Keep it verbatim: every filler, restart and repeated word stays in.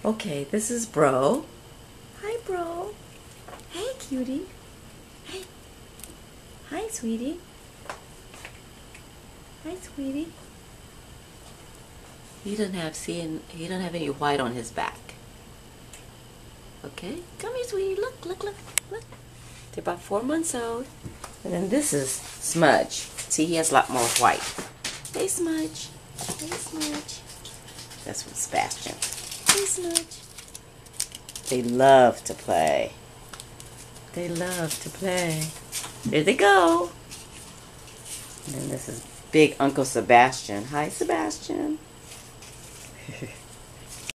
Okay, this is Bro. Hi, Bro. Hey, cutie. Hey. Hi, sweetie. Hi, sweetie. He doesn't have seeing. He doesn't have any white on his back. Okay, come here, sweetie. Look, look, look, look. They're about four months old. And then this is Smudge. See, he has a lot more white. Hey, Smudge. Hey, Smudge. That's from Sebastian. Hey, Smudge. They love to play. They love to play. There they go. And then this is Big Uncle Sebastian. Hi, Sebastian.